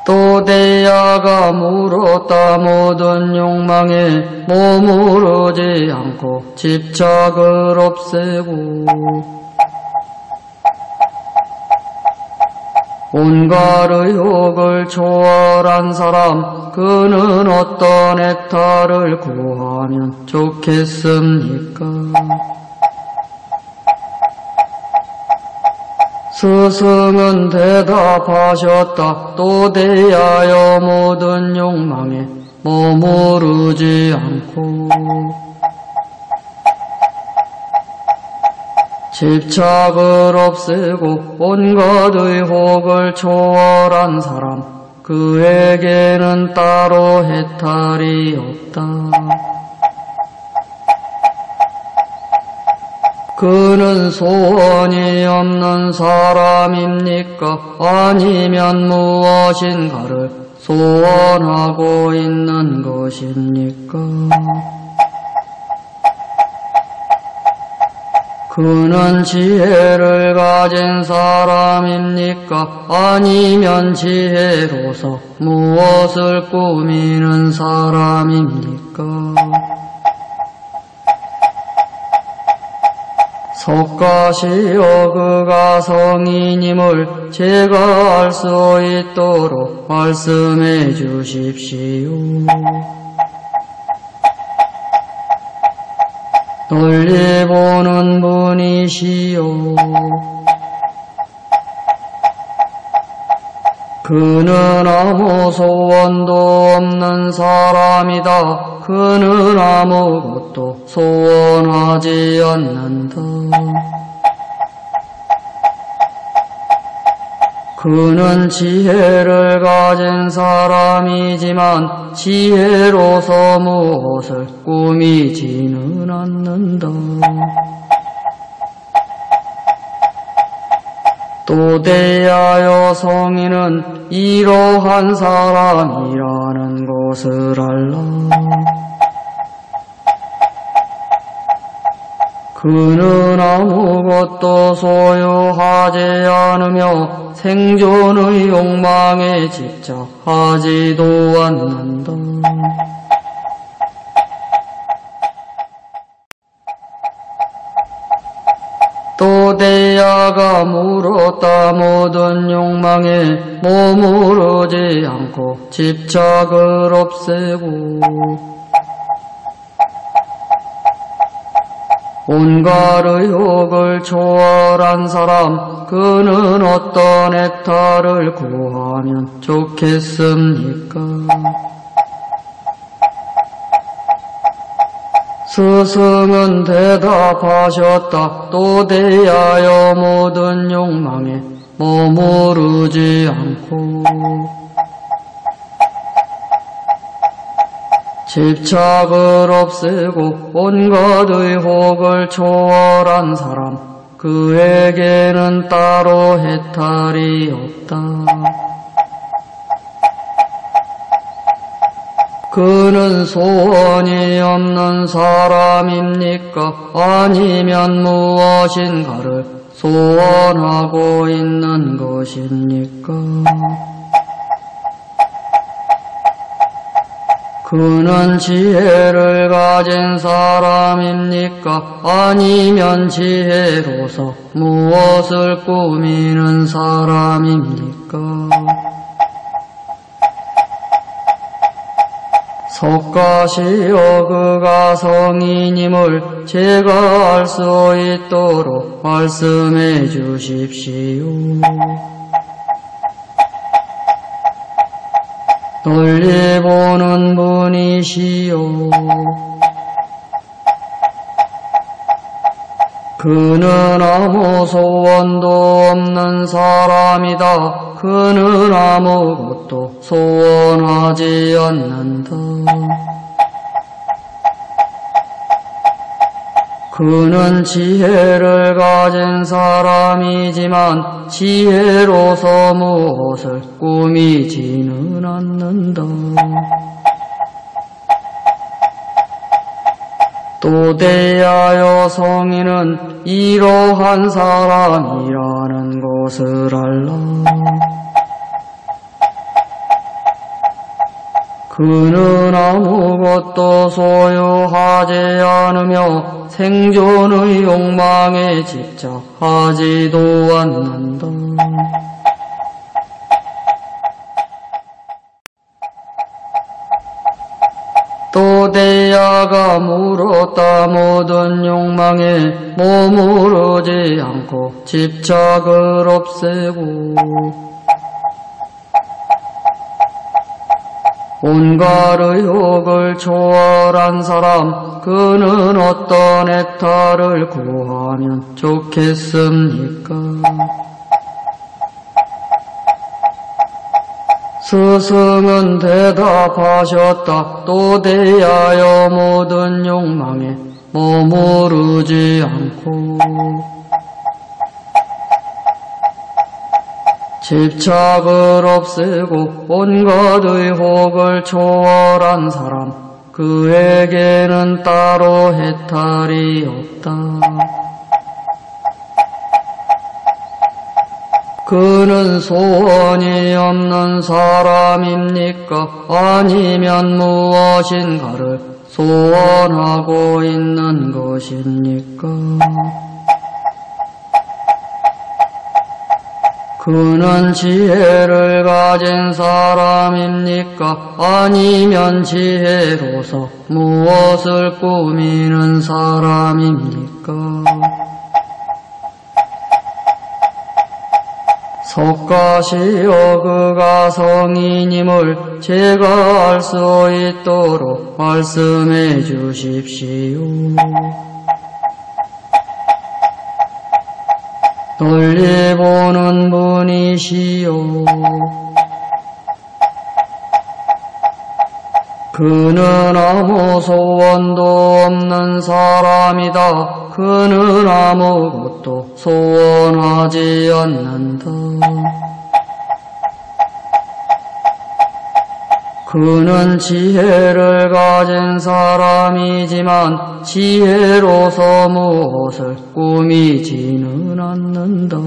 또 대야가 물었다. 모든 욕망에 머무르지 않고 집착을 없애고 온갖 의욕을 초월한 사람, 그는 어떤 넥타를 구하면 좋겠습니까? 스승은 대답하셨다. 또 대하여 모든 욕망에 머무르지 않고 집착을 없애고 온갖 의혹을 초월한 사람, 그에게는 따로 해탈이 없다. 그는 소원이 없는 사람입니까? 아니면 무엇인가를 소원하고 있는 것입니까? 그는 지혜를 가진 사람입니까? 아니면 지혜로서 무엇을 꾸미는 사람입니까? 석가시여, 그가 성인임을 제가 알 수 있도록 말씀해 주십시오. 널리 보는 분이시여, 그는 아무 소원도 없는 사람이다. 그는 아무것도 소원하지 않는다. 그는 지혜를 가진 사람이지만 지혜로서 무엇을 꾸미지는 않는다. 또 대하여 성인은 이러한 사람이라는 것을 알라. 그는 아무것도 소유하지 않으며 생존의 욕망에 집착하지도 않는다. 또 대야가 물었다. 모든 욕망에 머무르지 않고 집착을 없애고 온갖 의욕을 초월한 사람, 그는 어떤 넥타를 구하면 좋겠습니까? 스승은 대답하셨다. 또 대하여 모든 욕망에 머무르지 않고 집착을 없애고 온갖 의혹을 초월한 사람, 그에게는 따로 해탈이 없다. 그는 소원이 없는 사람입니까? 아니면 무엇인가를 소원하고 있는 것입니까? 그는 지혜를 가진 사람입니까? 아니면 지혜로서 무엇을 꾸미는 사람입니까? 석가시여, 그가 성인임을 제가 알 수 있도록 말씀해 주십시오. 널리 보는 분이시여, 그는 아무 소원도 없는 사람이다. 그는 아무것도 소원하지 않는다. 그는 지혜를 가진 사람이지만 지혜로서 무엇을 꾸미지는 않는다. 또 대하여 성인은 이러한 사람이라는 것을 알라. 그는 아무것도 소유하지 않으며 생존의 욕망에 집착하지도 않는다. 또 대야가 물었다. 모든 욕망에 머무르지 않고 집착을 없애고 온갖 의욕을 초월한 사람, 그는 어떤 넥타를 구하면 좋겠습니까? 스승은 대답하셨다. 또 대하여 모든 욕망에 머무르지 않고 집착을 없애고 온갖 의혹을 초월한 사람, 그에게는 따로 해탈이 없다. 그는 소원이 없는 사람입니까? 아니면 무엇인가를 소원하고 있는 것입니까? 그는 지혜를 가진 사람입니까? 아니면 지혜로서 무엇을 꾸미는 사람입니까? 석가시여, 그가 성인임을 제가 알 수 있도록 말씀해 주십시오. 널리 보는 분이시여, 그는 아무 소원도 없는 사람이다. 그는 아무것도 소원하지 않는다. 그는 지혜를 가진 사람이지만 지혜로서 무엇을 꾸미지는 않는다.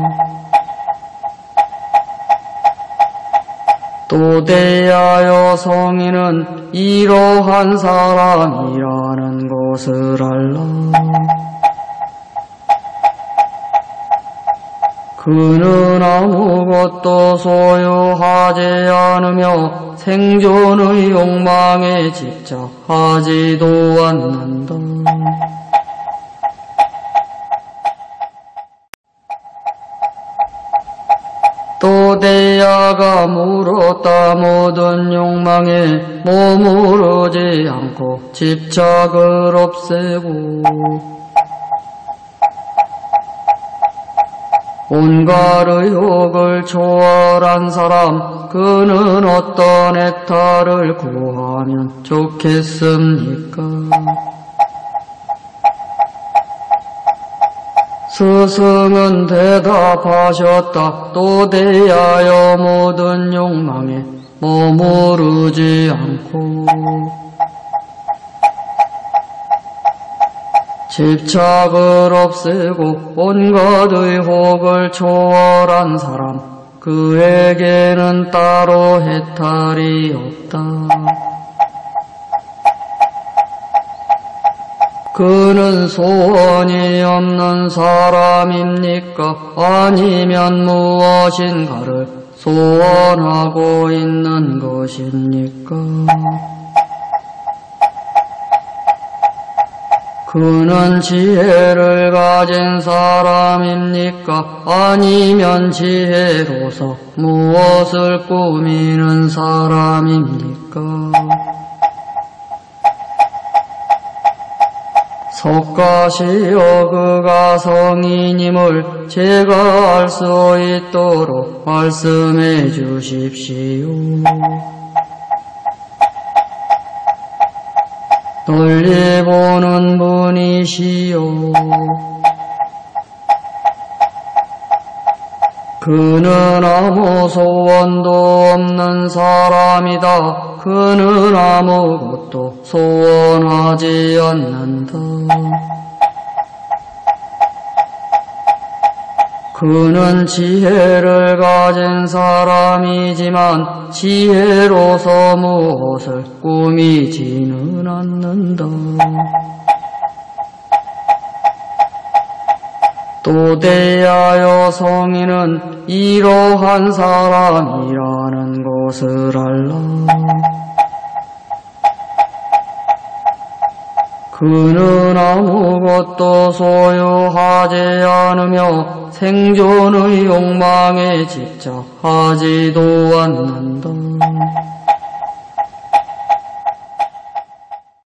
또 대하여 성인은 이러한 사람이라는 것을 알라. 그는 아무것도 소유하지 않으며 생존의 욕망에 집착하지도 않는다. 또 대야가 물었다. 모든 욕망에 머무르지 않고 집착을 없애고 온갖 의욕을 초월한 사람, 그는 어떤 넥타를 구하면 좋겠습니까? 스승은 대답하셨다. 또 대하여 모든 욕망에 머무르지 않고 집착을 없애고 온갖 의혹을 초월한 사람, 그에게는 따로 해탈이 없다. 그는 소원이 없는 사람입니까? 아니면 무엇인가를 소원하고 있는 것입니까? 그는 지혜를 가진 사람입니까? 아니면 지혜로서 무엇을 꾸미는 사람입니까? 석가시여, 그가 성인임을 제가 알 수 있도록 말씀해 주십시오. 널리 보는 분이시여, 그는 아무 소원도 없는 사람이다. 그는 아무것도 소원하지 않는다. 그는 지혜를 가진 사람이지만 지혜로서 무엇을 꾸미지는 않는다. 또 대하여 성인은 이러한 사람이라는 것을 알라. 그는 아무것도 소유하지 않으며 생존의 욕망에 집착하지도 않는다.